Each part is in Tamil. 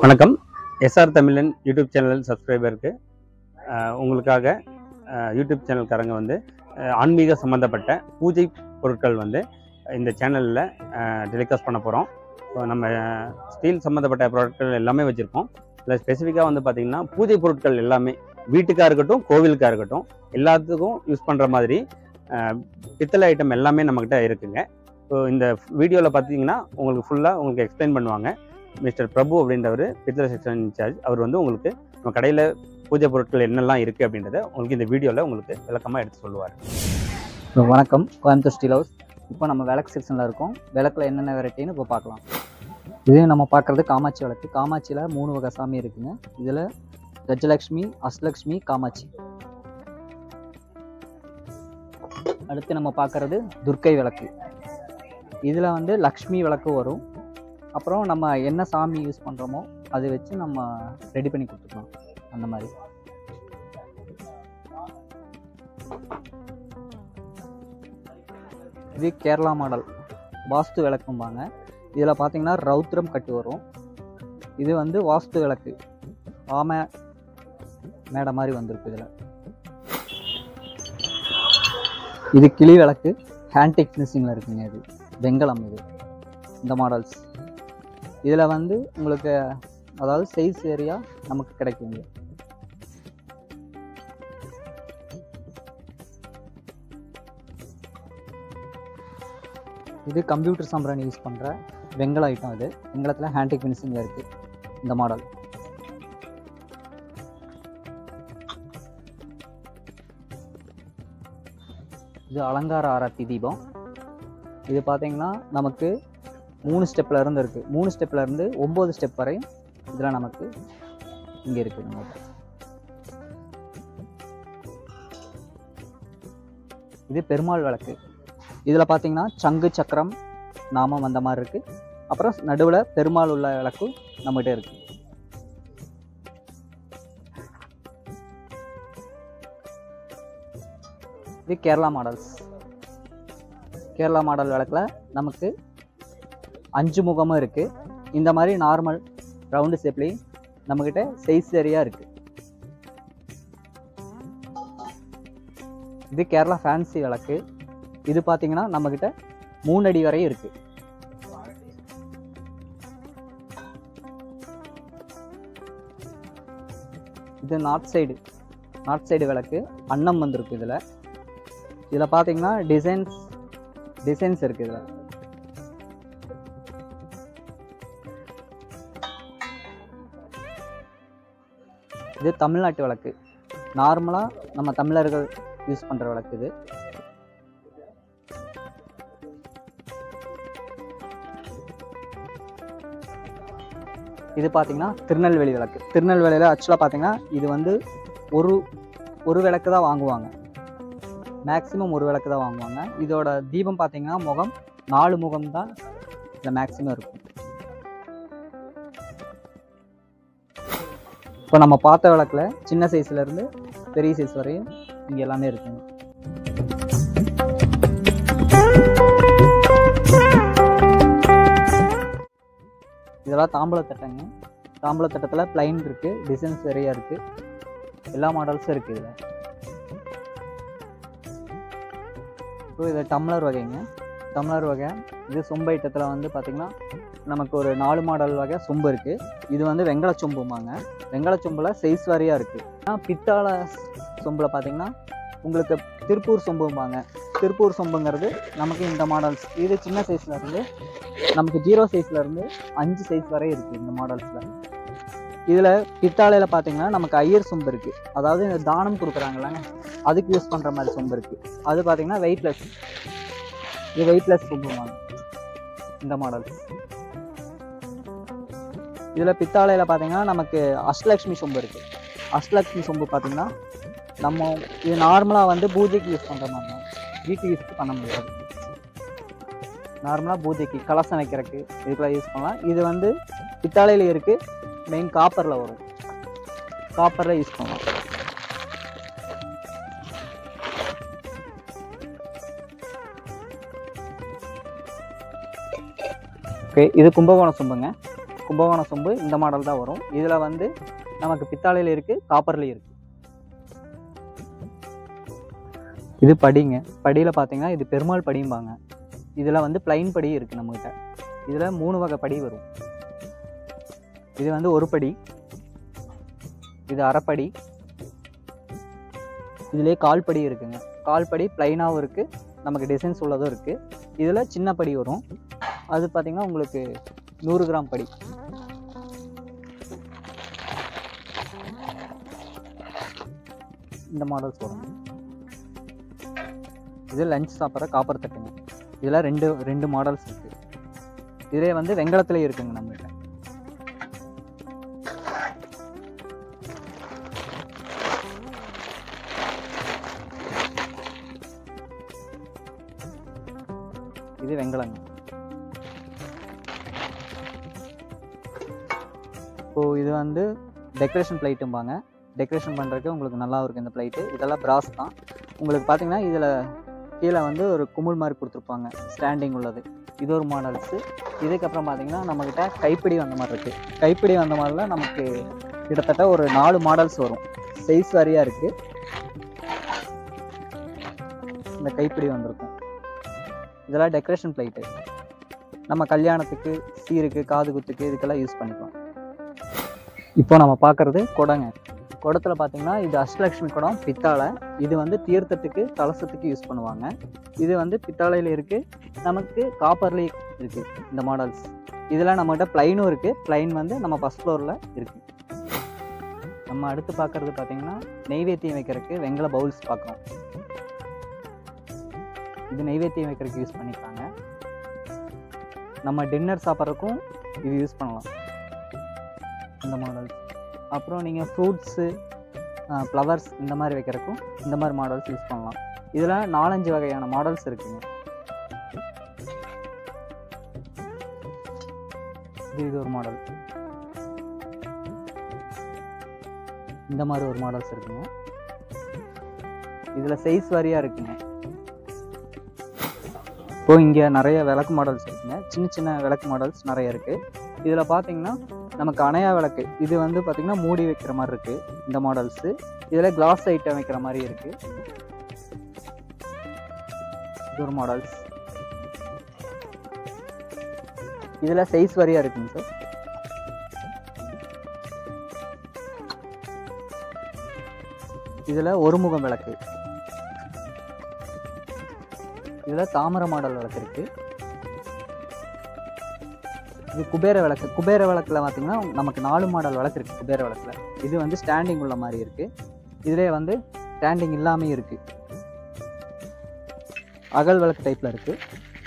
வணக்கம். எஸ்ஆர் தமிழன் யூடியூப் சேனல் சப்ஸ்கிரைபருக்கு உங்களுக்காக யூடியூப் சேனல்காரங்க வந்து ஆன்மீக சம்மந்தப்பட்ட பூஜை பொருட்கள் வந்து இந்த சேனலில் டெலிகாஸ்ட் பண்ண போகிறோம். ஸோ நம்ம ஸ்டீல் சம்மந்தப்பட்ட பொருட்கள் எல்லாமே வச்சுருக்கோம். இதில் ஸ்பெசிஃபிக்காக வந்து பார்த்திங்கன்னா பூஜை பொருட்கள் எல்லாமே வீட்டுக்காக இருக்கட்டும், கோவிலுக்காக இருக்கட்டும், எல்லாத்துக்கும் யூஸ் பண்ணுற மாதிரி பித்தளை ஐட்டம் எல்லாமே நம்மக்கிட்ட இருக்குங்க. ஸோ இந்த வீடியோவில் பார்த்தீங்கன்னா உங்களுக்கு எக்ஸ்பிளைன் பண்ணுவாங்க. மிஸ்டர் பிரபு அப்படின்றவர் பித்தளை செக்ஷன் இன்சார்ஜ். அவர் வந்து உங்களுக்கு நம்ம கடையில் பூஜை பொருட்கள் என்னெல்லாம் இருக்குது அப்படின்றத உங்களுக்கு இந்த வீடியோவில் உங்களுக்கு விளக்கமாக எடுத்து சொல்லுவார். வணக்கம், கோயம்புத்தூர் ஸ்டீல் ஹவுஸ். இப்போ நம்ம விளக்கு செக்ஷனில் இருக்கோம். விளக்கில் என்னென்ன வெரைட்டின்னு இப்போ பார்க்கலாம். இது நம்ம பார்க்குறது காமாட்சி விளக்கு. காமாட்சியில் 3 வகை சாமி இருக்குங்க. இதில் கஜலக்ஷ்மி, அஷ்டலக்ஷ்மி, காமாட்சி. அடுத்து நம்ம பார்க்குறது துர்க்கை விளக்கு. இதில் வந்து லக்ஷ்மி விளக்கு வரும். அப்புறம் நம்ம என்ன சாமி யூஸ் பண்ணுறோமோ அதை வச்சு நம்ம ரெடி பண்ணி கொடுத்துக்கலாம். அந்த மாதிரி இது கேரளா மாடல் வாஸ்து விளக்கும்பாங்க. இதில் பார்த்தீங்கன்னா ரௌத்ரம் கட்டு வரும். இது வந்து வாஸ்து விளக்கு, ஆமை மேடை மாதிரி வந்திருக்கு. இதில் இது கிளி விளக்கு, ஹேண்டிக் ஃபினிஷிங்கில் இருக்குங்க. இது வெங்கலம். இது இந்த மாடல்ஸ் இதில் வந்து உங்களுக்கு அதாவது சைஸ் ஏரியா நமக்கு கிடைக்குங்க. இது கம்ப்யூட்டர் சாம்பிராணி யூஸ் பண்ணுற வெங்கல ஐட்டம். இது வெங்கலத்தில் ஹேண்டிக் ஃபினிஷிங்கில் இருக்குது இந்த மாடல். இது அலங்கார ஆராத்தி தீபம். இது பார்த்தீங்கன்னா நமக்கு 3 ஸ்டெப்பில் இருந்து இருக்குது. 3 ஸ்டெப்பில் இருந்து 9 ஸ்டெப் வரை இதில் நமக்கு இங்கே இருக்குது. நமக்கு இது பெருமாள் விளக்கு. இதில் பார்த்தீங்கன்னா சங்கு சக்கரம் நாமம் அந்த மாதிரி இருக்குது. அப்புறம் நடுவில் பெருமாள் உள்ள விளக்கு நம்மகிட்ட இருக்குது. இது கேரளா மாடல்ஸ். கேரளா மாடல் விளக்கில் நமக்கு 5 முகமும் இருக்குது. இந்த மாதிரி நார்மல் ரவுண்டு ஷேப்லேயும் நம்மக்கிட்ட சைஸ் சரியாக இருக்குது. இது கேரளா ஃபேன்சி விளக்கு. இது பார்த்தீங்கன்னா நம்மக்கிட்ட 3 அடி வரையும் இருக்குது. இது நார்த் சைடு விளக்கு. அன்னம் வந்திருக்கு. இதில் பார்த்தீங்கன்னா டிசைன்ஸ் இருக்குது. இதில் இது தமிழ்நாட்டு விளக்கு. நார்மலாக நம்ம தமிழர்கள் யூஸ் பண்ணுற விளக்கு. இது பார்த்தீங்கன்னா திருநெல்வேலி விளக்கு. திருநெல்வேலியில் ஆக்சுவலாக பார்த்தீங்கன்னா இது வந்து ஒரு விளக்கு தான் வாங்குவாங்க. மேக்ஸிமம் ஒரு விளக்கு தான் வாங்குவாங்க. இதோட தீபம் பார்த்தீங்கன்னா முகம் 4 முகம் தான் இதில் மேக்ஸிமம் இருக்கும். இப்போ நம்ம பார்த்த விளக்கில் சின்ன சைஸ்லேருந்து பெரிய சைஸ் வரையும் இங்கே எல்லாமே இருக்குங்க. இதெல்லாம் தாம்பூலத்தட்டைங்க. தாம்பூலத்தட்டத்தில் பிளைன் இருக்குது, டிசைன்ஸ் நிறையா இருக்குது, எல்லா மாடல்ஸும் இருக்குது. இதில் ஸோ இது டம்ளர் வகைங்க. டம்ளர் வகை. இது சொம்பு ஐட்டத்தில் வந்து பார்த்திங்கன்னா நமக்கு ஒரு 4 மாடல் வகை சொம்பு இருக்குது. இது வந்து வெங்கல சொம்புமாங்க. வெங்கல சொம்பில் சைஸ் வாரியாக இருக்குது. ஆனால் பித்தாளை சொம்பில் பார்த்திங்கன்னா உங்களுக்கு திருப்பூர் சொம்பும்பாங்க. திருப்பூர் சொம்புங்கிறது நமக்கு இந்த மாடல்ஸ். இது சின்ன சைஸ்லேருந்து நமக்கு 0 சைஸ்லேருந்து 5 சைஸ் வரை இருக்குது இந்த மாடல்ஸில். இதில் பித்தாளையில் பார்த்திங்கன்னா நமக்கு ஐயர் சொம்பு இருக்குது. அதாவது இந்த தானம் கொடுக்குறாங்களாங்க, அதுக்கு யூஸ் பண்ணுற மாதிரி சொம்பு இருக்குது. அது பார்த்திங்கன்னா வெயிட்லெஸ். இது வெயிட்லெஸ் சொம்புமாங்க இந்த மாடல்ஸ். இதில் பித்தாளையில் பார்த்தீங்கன்னா நமக்கு அஷ்டலக்ஷ்மி சொம்பு இருக்குது. அஷ்டலக்ஷ்மி சொம்பு பார்த்திங்கன்னா நம்ம இது நார்மலாக வந்து பூஜைக்கு யூஸ் பண்ணுற மாதிரி தான், வீட்டுக்கு யூஸ் பண்ண முடியாது. நார்மலாக பூஜைக்கு கலசம் வைக்கிறதுக்கு இதுக்கெல்லாம் யூஸ் பண்ணலாம். இது வந்து பித்தாளையில் இருக்குது. மெயின் காப்பரில் வரும். காப்பரில் யூஸ் பண்ணலாம். ஓகே, இது கும்பகோணம் சொம்புங்க. கும்பகோணம் சொம்பு இந்த மாடல் தான் வரும். இதில் வந்து நமக்கு பித்தாளையில் இருக்குது, காப்பர்லேயும் இருக்குது. இது படிங்க. படியில் பார்த்தீங்கன்னா இது பெருமாள் படிம்பாங்க. இதில் வந்து பிளைன் படி இருக்குது நம்மகிட்ட. இதில் 3 வகை படி வரும். இது வந்து ஒரு படி, இது அரைப்படி, இதுலேயே கால்படி இருக்குங்க. கால்படி பிளைனாகவும் இருக்குது, நமக்கு டிசைன்ஸ் உள்ளதும் இருக்குது. இதில் சின்ன படி வரும், அது பார்த்திங்கன்னா உங்களுக்கு 100 கிராம் படி. இந்த மாடல்ஸ் வரும். இது லஞ்ச் சாப்பிட்ற காப்பர் தட்டுங்க. இதில் ரெண்டு மாடல்ஸ் இருக்குது. இதே வந்து வெங்கலத்துலேயே இருக்குங்க நம்மகிட்ட. இது வெங்கலங்க. இப்போது இது வந்து டெக்கரேஷன் பிளைட்டும்பாங்க. டெக்கரேஷன் பண்ணுறதுக்கு உங்களுக்கு நல்லா இருக்கும் இந்த பிளைட்டு. இதெல்லாம் பிராஸ் தான். உங்களுக்கு பார்த்தீங்கன்னா இதில் கீழே வந்து ஒரு குமிழ் மாதிரி கொடுத்துருப்பாங்க, ஸ்டாண்டிங் உள்ளது. இது ஒரு மாடல்ஸு. இதுக்கப்புறம் பார்த்தீங்கன்னா நம்மக்கிட்ட கைப்பிடி வந்த மாதிரி இருக்குது. கைப்பிடி வந்த மாதிரிலாம் நமக்கு கிட்டத்தட்ட ஒரு 4 மாடல்ஸ் வரும். சைஸ் வாரியாக இருக்குது. இந்த கைப்பிடி வந்திருக்கும். இதெல்லாம் டெக்கரேஷன் பிளைட்டு. நம்ம கல்யாணத்துக்கு, சீருக்கு, காது குத்துக்கு இதுக்கெல்லாம் யூஸ் பண்ணிக்கலாம். இப்போ நம்ம பார்க்குறது குடங்க. குடத்தில் பார்த்தீங்கன்னா இது அஷ்டலக்ஷ்மி குடம், பித்தாளை. இது வந்து தீர்த்தத்துக்கு, கலசத்துக்கு யூஸ் பண்ணுவாங்க. இது வந்து பித்தாளையில் இருக்குது, நமக்கு காப்பர்லேயே இருக்குது இந்த மாடல்ஸ். இதெல்லாம் நம்மகிட்ட ப்ளைனும் இருக்குது. ப்ளைன் வந்து நம்ம ஃபஸ்ட் ஃப்ளோரில் இருக்குது. நம்ம அடுத்து பார்க்குறது பார்த்தீங்கன்னா நெய்வேத்தியம் வைக்கிறதுக்கு வெங்கல பவுல்ஸ் பார்க்குறோம். இது நெய்வேத்தியம் வைக்கிறதுக்கு யூஸ் பண்ணிக்கிறாங்க. நம்ம டின்னர் சாப்பிட்றதுக்கும் இது யூஸ் பண்ணலாம் இந்த மாடல்ஸ். அப்புறம் நீங்கள் ஃப்ரூட்ஸு, ஃப்ளவர்ஸ் இந்த மாதிரி வைக்கிறதுக்கும் இந்த மாதிரி மாடல்ஸ் யூஸ் பண்ணலாம். இதில் 4-5 வகையான மாடல்ஸ் இருக்குங்க. இது ஒரு மாடல். இந்த மாதிரி ஒரு மாடல்ஸ் இருக்குங்க. இதில் சைஸ் வாரியாக இருக்குங்க. இப்போது இங்கே நிறைய விளக்கு மாடல்ஸ் இருக்குங்க. சின்ன விளக்கு மாடல்ஸ் நிறைய இருக்குது. இதில் பார்த்தீங்கன்னா நமக்கு அணையா விளக்கு, இது வந்து பார்த்திங்கன்னா மூடி வைக்கிற மாதிரி இருக்குது இந்த மாடல்ஸு. இதில் கிளாஸ் ஐட்டம் வைக்கிற மாதிரி இருக்குது. இது ஒரு மாடல்ஸ். இதில் சைஸ் வாரியாக இருக்குங்க சார். இதில் ஒரு முகம் விளக்கு. இதில் தாமரை மாடல் விளக்கு இருக்குது. இது குபேர விளக்கு. குபேர விளக்கில் பார்த்தீங்கன்னா நமக்கு 4 மாடல் விளக்கு இருக்குது குபேர விளக்கில். இது வந்து ஸ்டாண்டிங் உள்ள மாதிரி இருக்குது. இதிலே வந்து ஸ்டாண்டிங் இல்லாமல் இருக்குது. அகல் விளக்கு டைப்பில் இருக்குது.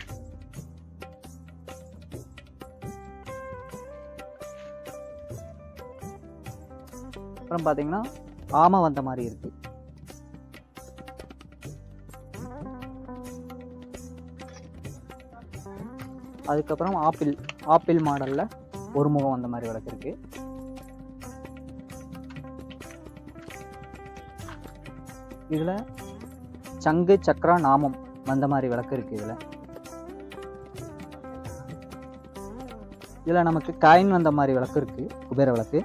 அப்புறம் பார்த்தீங்கன்னா ஆமை வந்த மாதிரி இருக்குது. அதுக்கப்புறம் ஆப்பிள் மாடலில் ஒரு முகம் வந்த மாதிரி விளக்கு இருக்குது. இதில் சங்கு, சக்கரா, நாமம் வந்த மாதிரி விளக்கு இருக்குது. இதில் நமக்கு காயின் வந்த மாதிரி விளக்கு இருக்குது குபேர விளக்கு.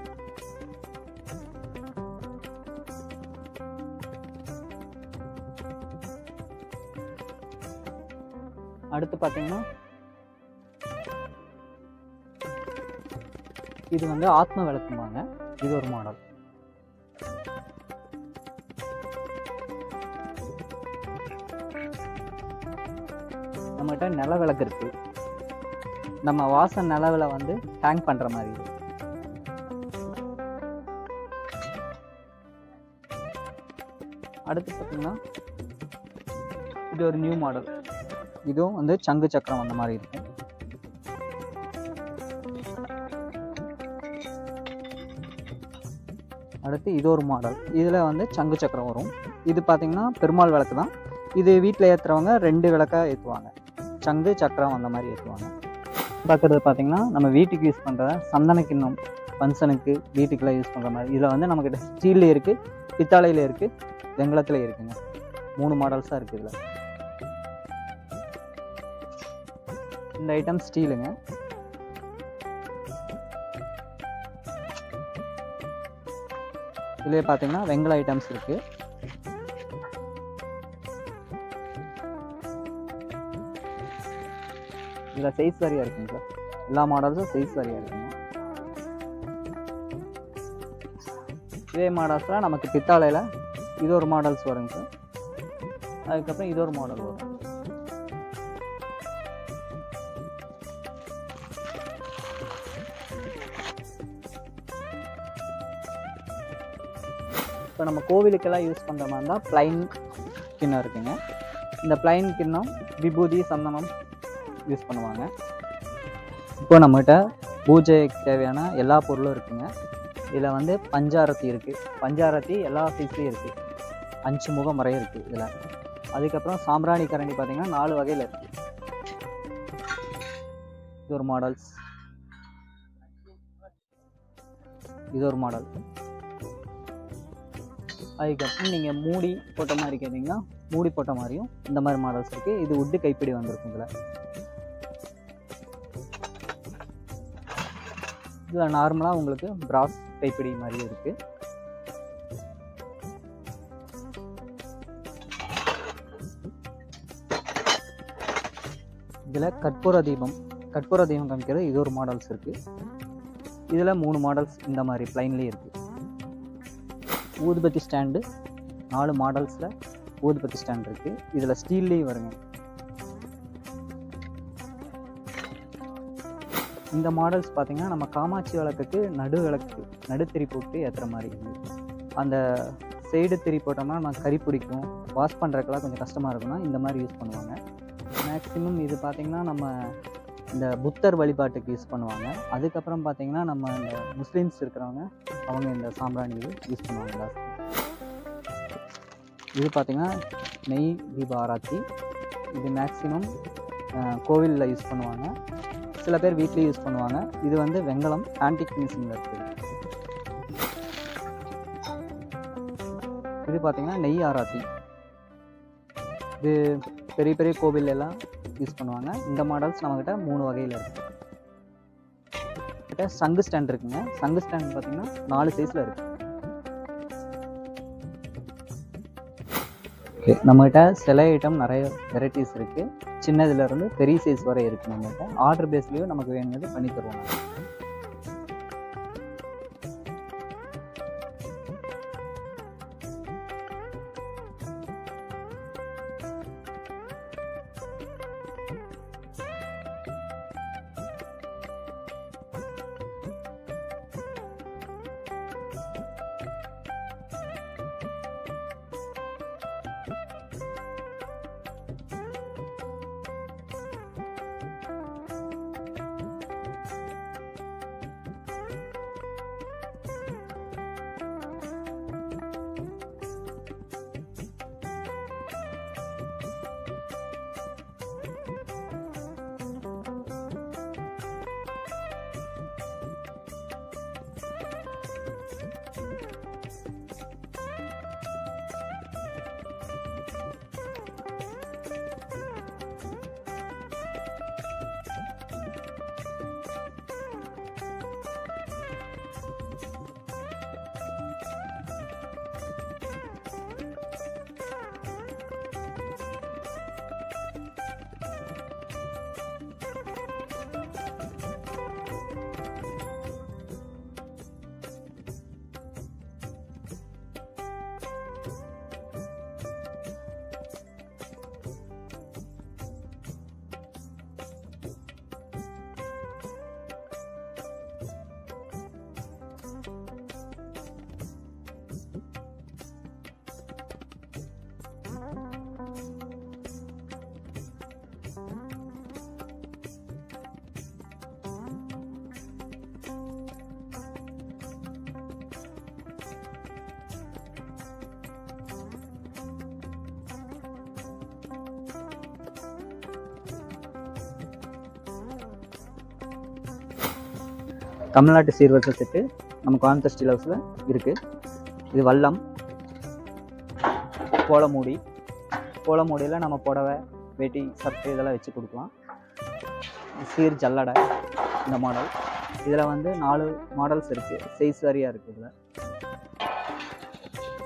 அடுத்து பார்த்தீங்கன்னா இது வந்து ஆத்ம விளக்குமாங்க. இது ஒரு மாடல். நம்மகிட்ட நில விளக்கு இருக்கு. நம்ம வாசல் நிலவில் வந்து ஹேங் பண்ற மாதிரி. அடுத்து பார்த்தீங்கன்னா இது ஒரு நியூ மாடல். இதுவும் வந்து சங்கு சக்கரம் அந்த மாதிரி இருக்கு. அடுத்து இது ஒரு மாடல். இதில் வந்து சங்கு சக்கரம் வரும். இது பார்த்தீங்கன்னா பெருமாள் விளக்கு தான். இது வீட்டில் ஏற்றுறவங்க 2 விளக்காக ஏற்றுவாங்க. சங்கு சக்கரம் அந்த மாதிரி ஏற்றுவாங்க. பார்க்குறது பார்த்தீங்கன்னா நம்ம வீட்டுக்கு யூஸ் பண்ணுற சந்தன கிண்ணம், ஃபங்க்ஷனுக்கு, வீட்டுக்கெல்லாம் யூஸ் பண்ணுற மாதிரி. இதில் வந்து நம்மக்கிட்ட ஸ்டீலில் இருக்குது, பித்தாளையில் இருக்குது, வெங்கலத்தில் இருக்குங்க. 3 மாடல்ஸாக இருக்குது இதில். இந்த ஐட்டம் ஸ்டீலுங்க. இதுலேயே பார்த்தீங்கன்னா வெங்கல ஐட்டம்ஸ் இருக்குது. இதில் சைஸ் வாரியாக இருக்குங்க சார். எல்லா மாடல்ஸும் சைஸ் வாரியாக இருக்குங்க. இதே மாடல்ஸில் நமக்கு பித்தாளையில் இது ஒரு மாடல்ஸ் வருங்க சார். அதுக்கப்புறம் இது ஒரு மாடல் வரும். இப்போ நம்ம கோவிலுக்கெல்லாம் யூஸ் பண்ணுற மாதிரி தான் ப்ளைன் கிண்ணம் இருக்குங்க. இந்த ப்ளைன் கிண்ணம் விபூதி சந்தனம் யூஸ் பண்ணுவாங்க. இப்போ நம்மகிட்ட பூஜைக்கு தேவையான எல்லா பொருளும் இருக்குங்க. இதில் வந்து பஞ்சாரத்தி இருக்குது. பஞ்சாரத்தி எல்லா சைஸ்லேயும் இருக்குது. 5 முகம் வரை இருக்குது இதில். அதுக்கப்புறம் சாம்பிராணி கரண்டி பார்த்திங்கன்னா 4 வகையில் இருக்குது. இது ஒரு மாடல்ஸ். இது ஒரு மாடல். அதுக்கப்புறம் நீங்கள் மூடி போட்ட மாதிரி கேட்டிங்கன்னா மூடி போட்ட மாதிரியும் இந்த மாதிரி மாடல்ஸ் இருக்குது. இது உட்டு கைப்பிடி வந்திருக்கும் இதில். இதில் நார்மலாக உங்களுக்கு பிராஸ் கைப்பிடி மாதிரி இருக்குது. இதில் கற்பூர தீபம் காமிக்கிறது இது ஒரு மாடல்ஸ் இருக்குது. இதில் 3 மாடல்ஸ் இந்த மாதிரி ப்ளைன்லேயே இருக்குது. ஊதுபத்தி ஸ்டாண்டு 4 மாடல்ஸில் ஊதுபத்தி ஸ்டாண்ட் இருக்குது. இதில் ஸ்டீல்லேயும் வருங்க. இந்த மாடல்ஸ் பார்த்திங்கன்னா நம்ம காமாட்சி விளக்குக்கு நடுத்திரி போட்டு ஏற்றுற மாதிரி இருக்குது. அந்த சைடு திரி போட்டோம்னா நம்ம கறி பிடிக்கும், வாஷ் பண்ணுறதுக்கெல்லாம் கொஞ்சம் கஷ்டமாக இருக்குன்னா இந்த மாதிரி யூஸ் பண்ணுவாங்க. மேக்ஸிமம் இது பார்த்திங்கன்னா நம்ம இந்த புத்தர் வழிபாட்டுக்கு யூஸ் பண்ணுவாங்க. அதுக்கப்புறம் பார்த்திங்கன்னா நம்ம இந்த முஸ்லீம்ஸ் இருக்கிறவங்க அவங்க இந்த சாம்பிராணி யூஸ் பண்ணுவாங்க ஜாஸ்தி. இது பார்த்திங்கன்னா நெய் தீப ஆராத்தி. இது மேக்ஸிமம் கோவிலில் யூஸ் பண்ணுவாங்க. சில பேர் வீட்லேயும் யூஸ் பண்ணுவாங்க. இது வந்து வெங்கலம் ஆன்டிக் ஃபினிஷிங்கில் இருக்குது. இது பார்த்திங்கன்னா நெய் ஆராத்தி. இது பெரிய பெரிய கோவில் எல்லாம் யூஸ் பண்ணுவாங்க. இந்த மாடல்ஸ் நம்மக்கிட்ட 3 வகையில் இருக்குது. கிட்ட சங்கு ஸ்டாண்ட் இருக்குங்க. சங்கு ஸ்டாண்ட் பார்த்திங்கன்னா 4 சைஸில் இருக்குது. நம்மகிட்ட சில ஐட்டம் நிறைய வெரைட்டிஸ் இருக்குது. சின்னதுலேருந்து பெரிய சைஸ் வரை இருக்குது. நம்மகிட்ட ஆர்டர் பேஸ்லேயும் நமக்கு வேணுங்கிறது பண்ணி தருவாங்க. தமிழ்நாட்டு சீர்வரிசை செட்டு நம்ம கோயம்புத்தூர் ஸ்டீல் ஹவுஸில் இருக்குது. இது வல்லம், கோலமூடியில் நம்ம புடவை, வேட்டி, சட்டை இதெல்லாம் வச்சு கொடுக்கலாம். சீர் ஜல்லடை இந்த மாடல். இதில் வந்து 4 மாடல்ஸ் இருக்குது. சைஸ் வாரியாக இருக்குது. இதில்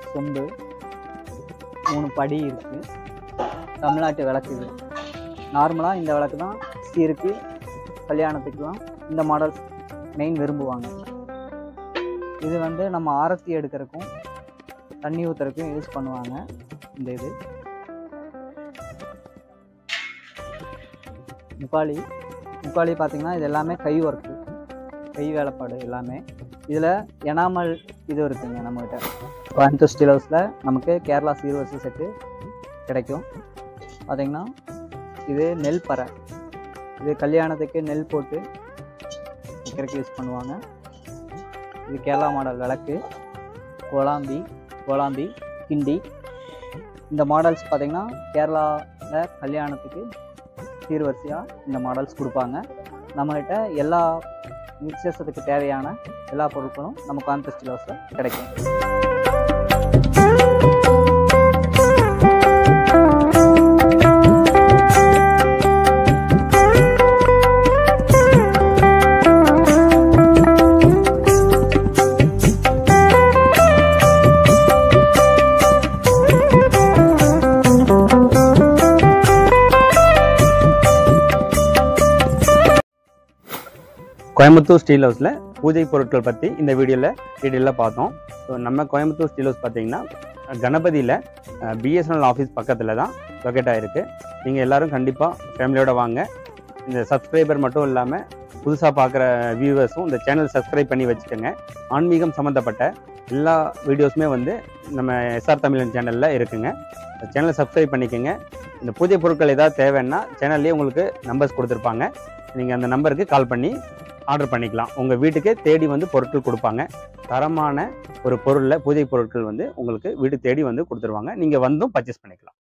சொம்பு, 3 படி இருக்குது. தமிழ்நாட்டு விளக்கு இது. நார்மலாக இந்த விளக்கு தான் சீருக்கு, கல்யாணத்துக்குலாம் இந்த மாடல்ஸ் மெயின் விரும்புவாங்க. இது வந்து நம்ம ஆரத்தி எடுக்கிறதுக்கும் தண்ணி ஊற்றுறதுக்கும் யூஸ் பண்ணுவாங்க. இந்த இது முக்காலி பார்த்திங்கன்னா இது எல்லாமே கை ஒர்க்கு, கை வேலைப்பாடு எல்லாமே. இதில் எனாமல் இது இருக்குங்க நம்மகிட்ட. கோயம்புத்தூர் ஸ்டீல் ஹவுஸில் நமக்கு கேரளா சீர்வரிசை செட்டு கிடைக்கும். பார்த்திங்கன்னா இது நெல் பறை, இது கல்யாணத்துக்கு நெல் போட்டு வைக்கிறதுக்கு யூஸ் பண்ணுவாங்க. இது கேரளா மாடல் விளக்கு, கோலாம்பி, கிண்டி. இந்த மாடல்ஸ் பார்த்திங்கன்னா கேரளாவில் கல்யாணத்துக்கு சீர்வரிசையாக இந்த மாடல்ஸ் கொடுப்பாங்க. நம்மகிட்ட எல்லா விசேஷத்துக்கு தேவையான எல்லா பொருட்களும் நம்ம கோயம்புத்தூர் ஸ்டீல் ஹவுஸில் கிடைக்கும். கோயம்புத்தூர் ஸ்டீல் ஹவுஸில் பூஜை பொருட்கள் பற்றி இந்த வீடியோவில் டீட்டெயிலாக பார்த்தோம். ஸோ நம்ம கோயம்புத்தூர் ஸ்டீல் ஹவுஸ் பார்த்தீங்கன்னா கணபதியில் பிஎஸ்என்எல் ஆஃபீஸ் பக்கத்தில் தான் லொக்கேட் ஆகிருக்கு. நீங்கள் எல்லோரும் கண்டிப்பாக ஃபேமிலியோடு வாங்க. இந்த சப்ஸ்கிரைபர் மட்டும் இல்லாமல் புதுசாக பார்க்குற வியூவர்ஸும் இந்த சேனல் சப்ஸ்கிரைப் பண்ணி வச்சுக்கோங்க. ஆன்மீகம் சம்மந்தப்பட்ட எல்லா வீடியோஸுமே வந்து நம்ம எஸ்ஆர் தமிழன் சேனலில் இருக்குங்க. சேனலை சப்ஸ்கிரைப் பண்ணிக்கோங்க. இந்த பூஜை பொருட்கள் ஏதாவது தேவைன்னா சேனல்லேயே உங்களுக்கு நம்பர்ஸ் கொடுத்துருப்பாங்க. நீங்கள் அந்த நம்பருக்கு கால் பண்ணி ஆர்டர் பண்ணிக்கலாம். உங்கள் வீட்டுக்கே தேடி வந்து பொருட்கள் கொடுப்பாங்க. தரமான ஒரு பொருளில் பூஜை பொருட்கள் வந்து உங்களுக்கு வீடு தேடி வந்து கொடுத்துருவாங்க. நீங்கள் வந்தும் பர்ச்சேஸ் பண்ணிக்கலாம்.